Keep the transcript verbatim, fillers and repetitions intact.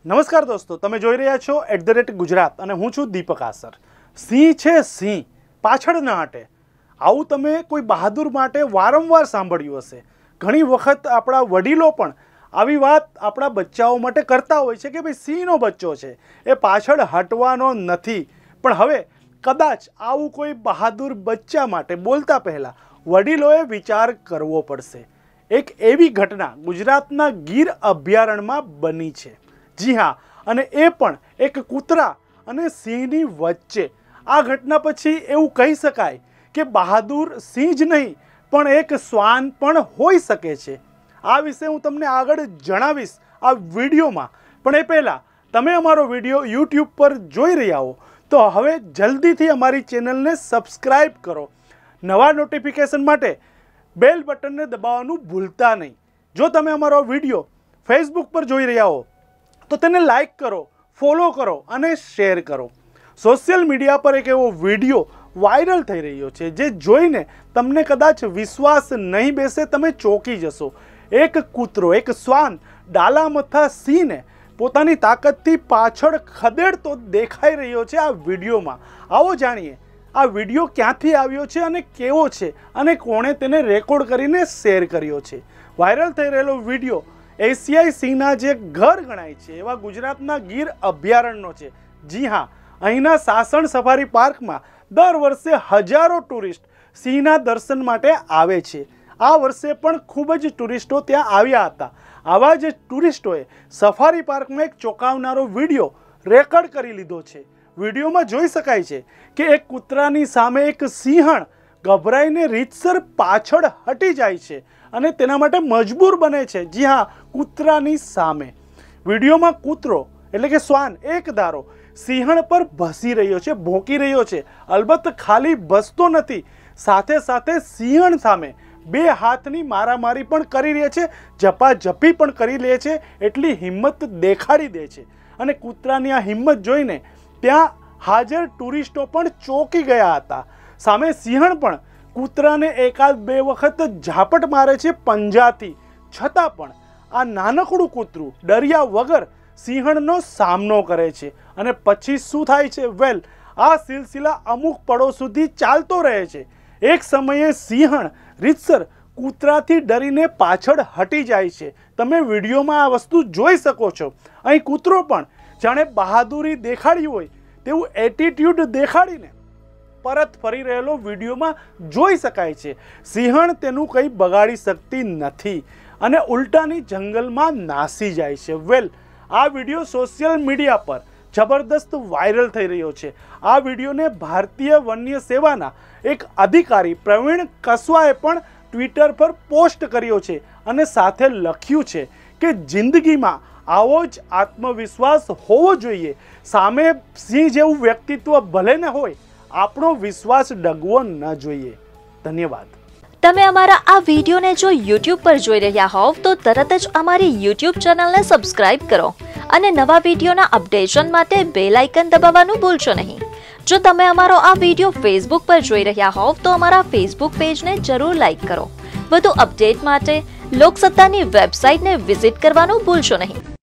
નમસ્કાર દોસ્તો, તમે જોઈ રહ્યા છો એટ ધ રેટ ગુજરાત અને હું છું દીપક આસર। સિંહ છે સિંહ, પાછળ ન હટે, આવું તમે કોઈ બહાદુર માટે વારંવાર સાંભળ્યું હશે। ઘણી વખત આપણા વડીલો પણ આવી વાત આપણા બચ્ચાઓ માટે કરતા હોય છે કે ભાઈ સિંહનો બચ્ચો છે એ પાછળ હટવાનો નથી। પણ હવે કદાચ આવું કોઈ બહાદુર બચ્ચા માટે બોલતા પહેલાં વડીલોએ વિચાર કરવો પડશે। એક એવી ઘટના ગુજરાતના ગીર અભયારણ્યમાં બની છે। જી હા, અને એ પણ એક કૂતરા અને સિંહની વચ્ચે। આ ઘટના પછી એવું કહી શકાય કે બહાદુર સિંહ જ નહીં પણ એક શ્વાન પણ હોઈ શકે છે। આ વિશે હું તમને આગળ જણાવીશ આ વિડીયોમાં। પણ એ પહેલાં તમે અમારો વિડીયો યુટ્યુબ પર જોઈ રહ્યા હો તો હવે જલ્દીથી અમારી ચેનલને સબસ્ક્રાઈબ કરો। નવા નોટિફિકેશન માટે બેલ બટનને દબાવવાનું ભૂલતા નહીં। જો તમે અમારો વિડીયો ફેસબુક પર જોઈ રહ્યા હો તો તેને લાઈક કરો, ફોલો કરો અને શેર કરો। સોશિયલ મીડિયા પર એક એવો વિડીયો વાયરલ થઈ રહ્યો છે જે જોઈને તમને કદાચ વિશ્વાસ નહીં બેસે, તમે ચોંકી જશો। એક કૂતરો, એક શ્વાન ડાલામથા સિંહને પોતાની તાકાતથી પાછળ ખદેડતો દેખાઈ રહ્યો છે આ વિડીયોમાં। આવો જાણીએ આ વિડીયો ક્યાંથી આવ્યો છે અને કેવો છે અને કોણે તેને રેકોર્ડ કરીને શેર કર્યો છે। વાયરલ થઈ રહેલો વિડીયો એશિયાઈ સિંહના જે ઘર ગણાય છે એવા ગુજરાતના ગીર અભયારણ્યનો છે। જી હા, અહીંના સાસણ સફારી પાર્કમાં દર વર્ષે હજારો ટુરિસ્ટ સિંહના દર્શન માટે આવે છે। આ વર્ષે પણ ખૂબ જ ટુરિસ્ટો ત્યાં આવ્યા હતા। આવા જ ટુરિસ્ટોએ સફારી પાર્કમાં એક ચોંકાવનારો વિડીયો રેકોર્ડ કરી લીધો છે। વિડીયોમાં જોઈ શકાય છે કે એક કૂતરાની સામે એક સિંહણ ગભરાઈને રીતસર પાછળ હટી જાય છે અને તેના માટે મજબૂર બને છે। જી હા, કૂતરાની સામે। વિડીયોમાં કૂતરો એટલે કે શ્વાન એક ધારો સિંહણ પર ભસી રહ્યો છે, ભોંકી રહ્યો છે। અલબત્ત ખાલી ભસતો નથી, સાથે સાથે સિંહણ સામે બે હાથની મારામારી પણ કરી રહે છે, ઝપાઝપી પણ કરી લે છે, એટલી હિંમત દેખાડી દે છે। અને કૂતરાની આ હિંમત જોઈને ત્યાં હાજર ટુરિસ્ટો પણ ચોંકી ગયા હતા। સામે સિંહણ પણ કૂતરાને એકાદ બે વખત ઝાપટ મારે છે પંજાથી, છતાં પણ આ નાનકડું કૂતરું ડર્યા વગર સિંહણનો સામનો કરે છે। અને પછી શું થાય છે? વેલ, આ સિલસિલા અમુક પળો સુધી ચાલતો રહે છે। એક સમયે સિંહણ રીતસર કૂતરાથી ડરીને પાછળ હટી જાય છે। તમે વિડીયોમાં આ વસ્તુ જોઈ શકો છો। અહીં કૂતરો પણ જાણે બહાદુરી દેખાડી હોય તેવું એટીટ્યુડ દેખાડીને પરત ફરી રહેલો વિડીયોમાં જોઈ શકાય છે। સિંહણ તેનું કંઈ બગાડી શકતી નથી અને ઉલટાની જંગલમાં નાસી જાય છે। વેલ, આ વિડીયો સોશિયલ મીડિયા પર જબરદસ્ત વાયરલ થઈ રહ્યો છે। આ વિડીયોને ભારતીય વન્ય સેવાના એક અધિકારી પ્રવીણ કસવાએ પણ ટ્વિટર પર પોસ્ટ કર્યો છે અને સાથે લખ્યું છે કે જિંદગીમાં આવો જ આત્મવિશ્વાસ હોવો જોઈએ। સામે સિંહ જેવું વ્યક્તિત્વ ભલે ન હોય, આપણો વિશ્વાસ ડગવો ન જોઈએ। ધન્યવાદ। તમે અમારા આ વિડીયોને જો યુટ્યુબ પર જોઈ રહ્યા હોવ તો તરત જ અમારી યુટ્યુબ ચેનલને સબસ્ક્રાઇબ કરો અને નવા વિડીયોના અપડેશન માટે બેલ આઇકન દબાવવાનું ભૂલશો નહીં। જો તમે અમારો આ વિડીયો ફેસબુક પર જોઈ રહ્યા હોવ તો અમારા ફેસબુક પેજને જરૂર લાઇક કરો। વધુ અપડેટ માટે લોકસત્તાની વેબસાઇટને વિઝિટ કરવાનું ભૂલશો નહીં।